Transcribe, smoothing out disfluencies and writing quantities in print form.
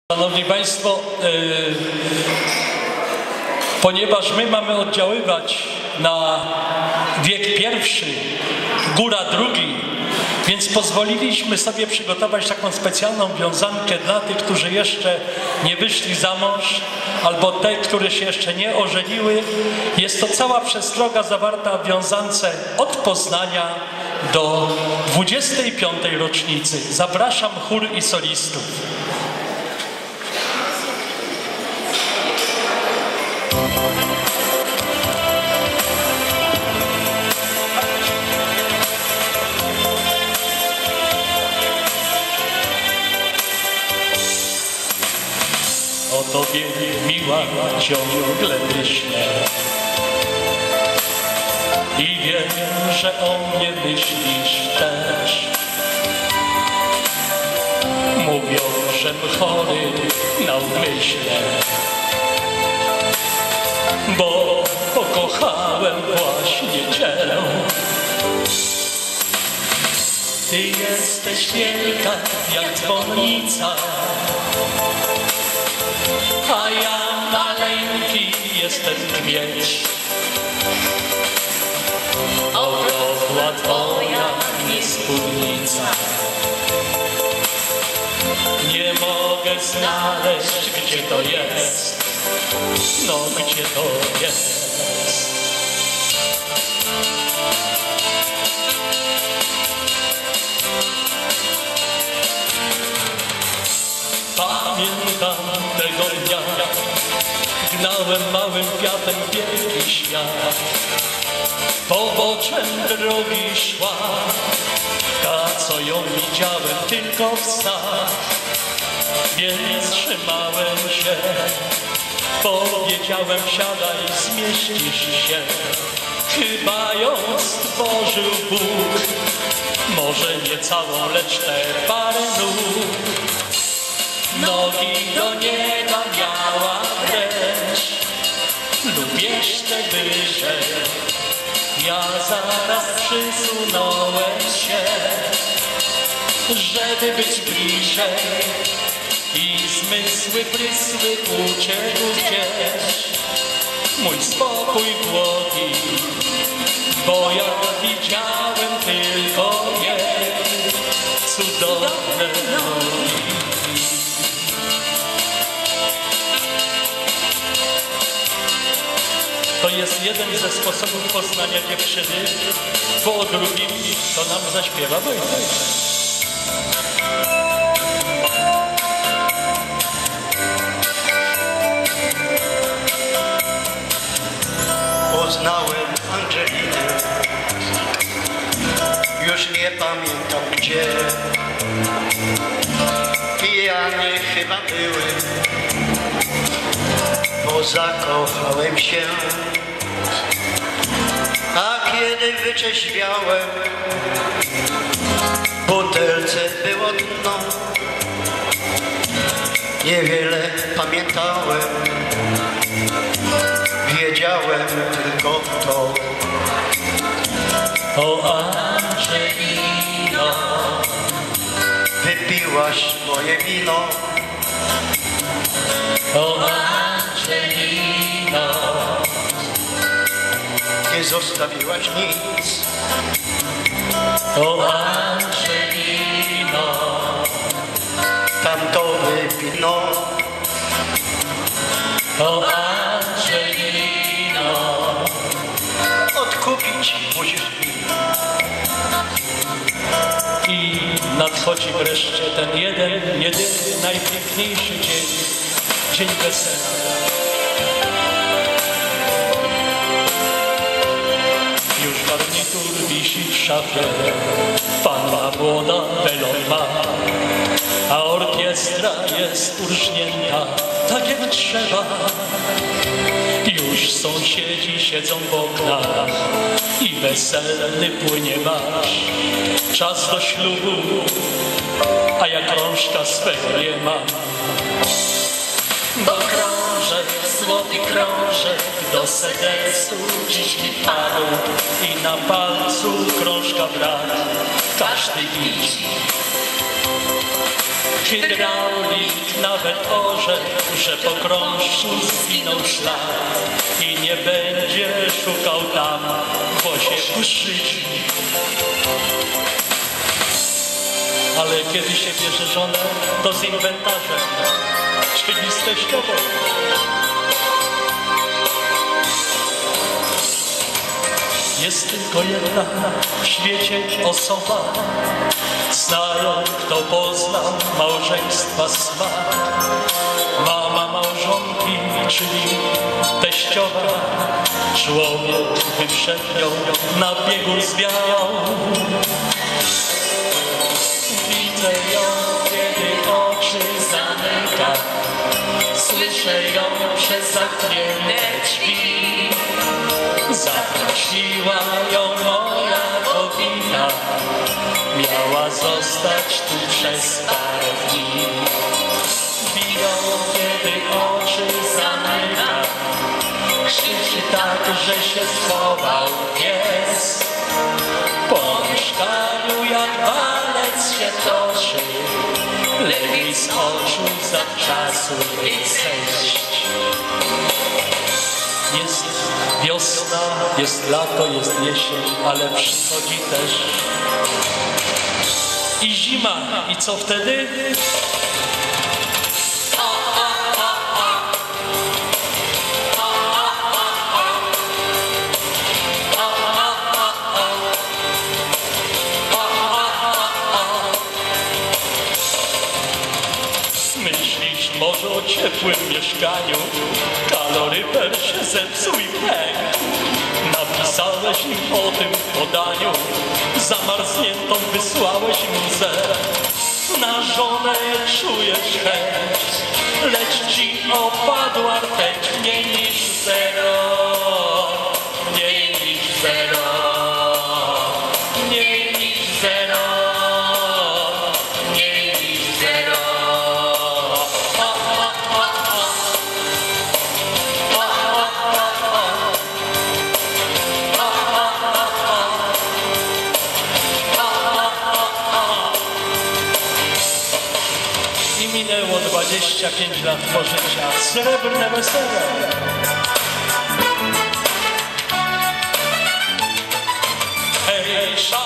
Szanowni Państwo, ponieważ my mamy oddziaływać na wiek pierwszy, góra drugi, więc pozwoliliśmy sobie przygotować taką specjalną wiązankę dla tych, którzy jeszcze nie wyszli za mąż, albo te, które się jeszcze nie ożeniły. Jest to cała przestroga zawarta w wiązance od Poznania do 25. rocznicy. Zapraszam chór i solistów. O tobie, miła, ciągle myślę i wiem, że o mnie myślisz też. Mówią, żem chory na umyśle, bo pokochałem właśnie cię. Ty jesteś wielka jak dzwonnica, a ja maleńki jestem miedź. Okrągła twoja niespódnica, nie mogę znaleźć, gdzie to jest. No gdzie to jest? Pamiętam tego dnia, gnałem małym kwiatem wielki świat. Poboczem drogi szła ta, co ją widziałem tylko w snach. Więc trzymałem się, powiedziałem siadaj, zmieścisz się. Chyba ją stworzył Bóg, może nie całą, lecz te parę nóg. Nogi do nieba miała wręcz lub jeszcze wyżej. Ja zaraz przysunąłem się, żeby być bliżej, i zmysły prysły uciekł gdzieś mój spokój głodzi, bo ja widziałem tylko jej cudowne nogi. To jest jeden ze sposobów poznania dziewczyny, bo o drugim to nam zaśpiewa Wojtek. Poznałem Angelinę, już nie pamiętam gdzie. Pijany chyba byłem, bo zakochałem się. A kiedy wyczeźwiałem, w butelce było dno. Niewiele pamiętałem, wiedziałem tylko to. O Angelino, wypiłaś moje wino. o Angelino, nie zostawiłaś nic. o Angelino, tamto wino. o Angelino, Odkupić musisz mi. i nadchodzi wreszcie ten jedyny, najpiękniejszy dzień, dzień wesela. Już garnitur wisi w szafie, panna młoda welon ma, a orkiestra jest urżnięta tak jak trzeba. Już sąsiedzi siedzą w oknach i weselny płynie marsz. Czas do ślubu, a ja krążka swego nie mam. Bo krążek, złoty krążek do sedesu dziś mi padł i na palcu krążka brak każdy widzi. Hydraulik nawet orzekł, że po krążku zginął szlak i nie będzie szukał tam, bo się uszydzi. Ale kiedy się bierze żonę, to z inwentarzem, czyli z teściową. Jest tylko jedna w świecie osoba, znają, kto poznał małżeństwa smak. Mama małżonki, czyli teściowa, człowiek by przed nią na biegu zwiał. Widzę ją, kiedy oczy zamyka, słyszę ją przez zamknięte drzwi. Zaprosiła ją moja kobieta, miała zostać tu przez parę dni. Biją, kiedy oczy zamyka, krzyczy tak, że się schował pies. Po mieszkaniu jak walec się toczy, lepiej z oczu zawczasu jej zejść. Jest wiosna, jest lato, jest jesień, ale przychodzi też i zima. I co wtedy? Myślisz może o ciepłym mieszkaniu, kaloryfer się zepsuł i pękł. Napisałeś im o tym podaniu, zamarzniętą wysłałeś muzę. Na żonę czujesz chęć, lecz ci opadła rtęć. Mniej niż zero, mniej niż zero, mniej niż zero, mniej niż zero. I minęło 25 lat po życia, srebrne wesele. Hej,